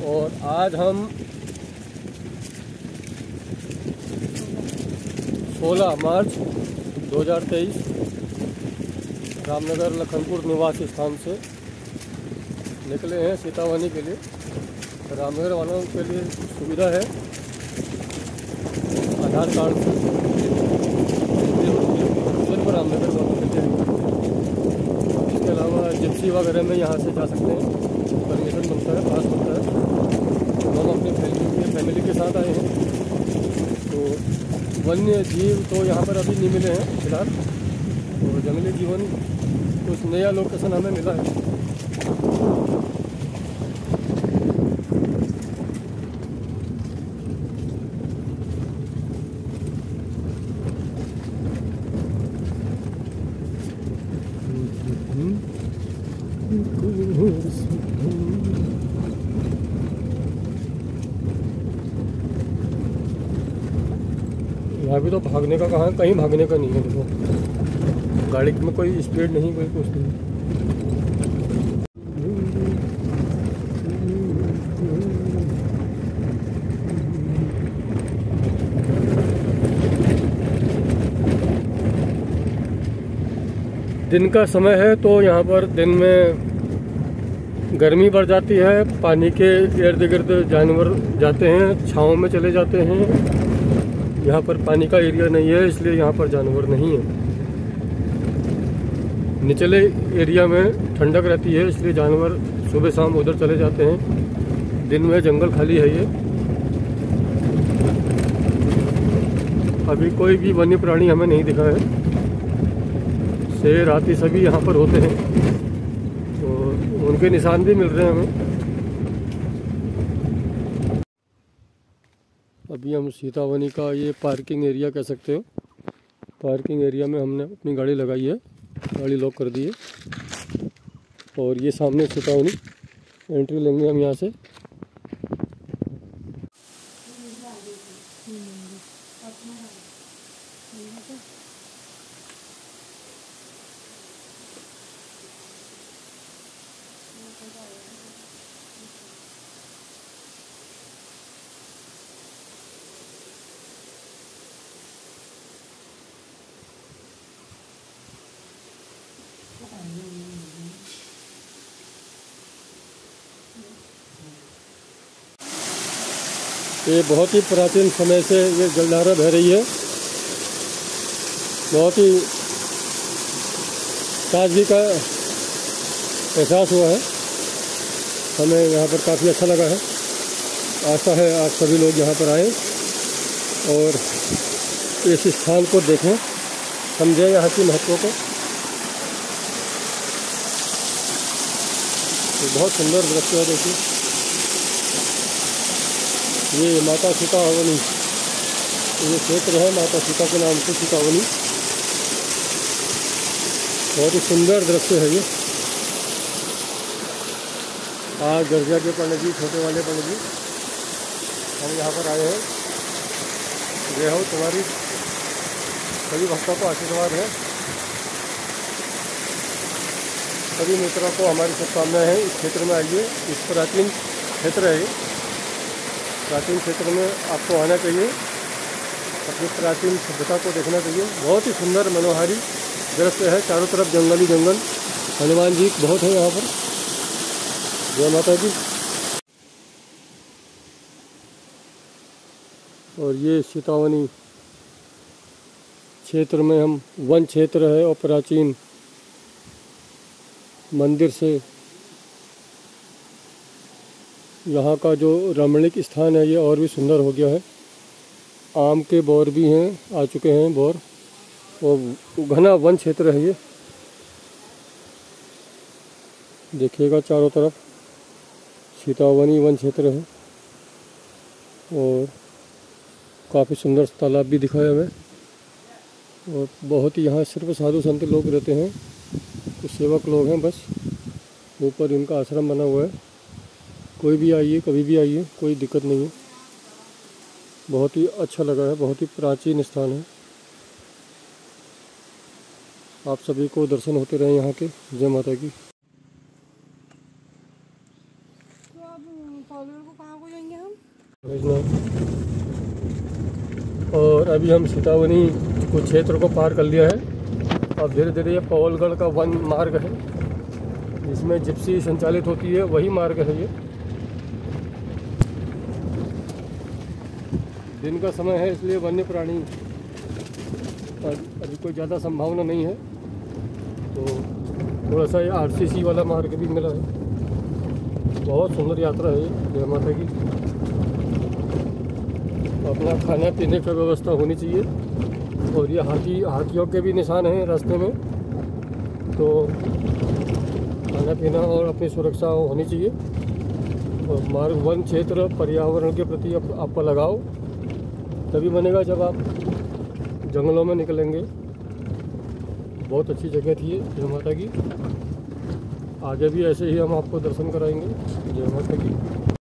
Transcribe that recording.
और आज हम 16 मार्च 2023 रामनगर लखनपुर निवास स्थान से निकले हैं सीतावनी के लिए। रामनगर वालों के लिए सुविधा है आधार कार्ड से सिर्फ रामनगर वालों के लिए। इसके अलावा जिप्सी वगैरह में यहाँ से जा सकते हैं, परमिशन बनता है, पास बनता है। तो हम अपनी फैमिली के साथ आए हैं। तो वन्य जीव तो यहाँ पर अभी नहीं मिले हैं फिलहाल, और जंगली जीवन कुछ नया लोकेशन हमें मिला है। यहाँ भी तो भागने का कहाँ, कहीं भागने का नहीं है। देखो गाड़ी में कोई स्पीड नहीं, कोई कुछ नहीं। दिन का समय है तो यहाँ पर दिन में गर्मी बढ़ जाती है। पानी के इर्द गिर्द जानवर जाते हैं, छाँव में चले जाते हैं। यहाँ पर पानी का एरिया नहीं है, इसलिए यहाँ पर जानवर नहीं है। निचले एरिया में ठंडक रहती है, इसलिए जानवर सुबह शाम उधर चले जाते हैं। दिन में जंगल खाली है ये। अभी कोई भी वन्य प्राणी हमें नहीं दिखा है। शेर, हाथी सभी यहाँ पर होते हैं, तो उनके निशान भी मिल रहे हैं हमें। अभी हम सीतावनी का ये पार्किंग एरिया कह सकते हो। पार्किंग एरिया में हमने अपनी गाड़ी लगाई है, गाड़ी लॉक कर दी है। और ये सामने सीतावनी, एंट्री लेंगे हम यहाँ से। ये बहुत ही प्राचीन समय से ये जलधारा बह रही है। बहुत ही ताजगी का एहसास हुआ है हमें, यहाँ पर काफ़ी अच्छा लगा है। आशा है आप सभी लोग यहाँ पर आएँ और इस स्थान को देखें, समझें यहाँ की महत्व को। तो बहुत सुंदर दृश्य है। देखिए ये माता सीतावनी, ये क्षेत्र है माता सीता के नाम से सीतावनी। बहुत ही सुंदर दृश्य है ये। आज गर्जिया के पंडित जी, छोटे वाले पंडित जी, हम यहाँ पर आए हैं। जय हो तुम्हारी सभी भक्तों को आशीर्वाद है। सभी मित्रों को हमारी शुभकामनाएं हैं। इस क्षेत्र में आइए, इस प्राचीन क्षेत्र है। प्राचीन क्षेत्र में आपको आना चाहिए, अपनी प्राचीन सभ्यता को देखना चाहिए। बहुत ही सुंदर मनोहारी दृश्य है, चारों तरफ जंगल ही जंगल। हनुमान जी बहुत है यहाँ पर। जय माता जी। और ये सीतावनी क्षेत्र में हम, वन क्षेत्र है और प्राचीन मंदिर से यहाँ का जो रमणीक स्थान है ये और भी सुंदर हो गया है। आम के बोर भी हैं, आ चुके हैं बोर, और घना वन क्षेत्र है ये। देखिएगा चारों तरफ सीतावनी वन क्षेत्र है। और काफ़ी सुंदर तालाब भी दिखाया हमें। और बहुत ही यहाँ सिर्फ साधु संत लोग रहते हैं, कुछ सेवक लोग हैं बस। ऊपर इनका आश्रम बना हुआ है। कोई भी आइए, कभी भी आइए, कोई दिक्कत नहीं है। बहुत ही अच्छा लगा है, बहुत ही प्राचीन स्थान है। आप सभी को दर्शन होते रहे यहाँ के। जय माता की। तो अब कॉलोनी को कहाँ को जाएंगे हम? और अभी हम सीतावनी कुछ क्षेत्र को पार कर लिया है। अब धीरे धीरे ये पवलगढ़ का वन मार्ग है जिसमें जिप्सी संचालित होती है, वही मार्ग है ये। दिन का समय है इसलिए वन्य प्राणी अभी कोई ज़्यादा संभावना नहीं है, तो थोड़ा सा ये आरसीसी वाला मार्ग भी मिला है। बहुत सुंदर यात्रा है ये जय माता की। अपना खाने पीने का व्यवस्था होनी चाहिए। और ये हाथियों के भी निशान हैं रास्ते में, तो खाना पीना और अपनी सुरक्षा होनी चाहिए। और मार्ग वन क्षेत्र पर्यावरण के प्रति आपका लगाव तभी बनेगा जब आप जंगलों में निकलेंगे। बहुत अच्छी जगह थी ये जय माता की। आगे भी ऐसे ही हम आपको दर्शन कराएंगे। जय माता की।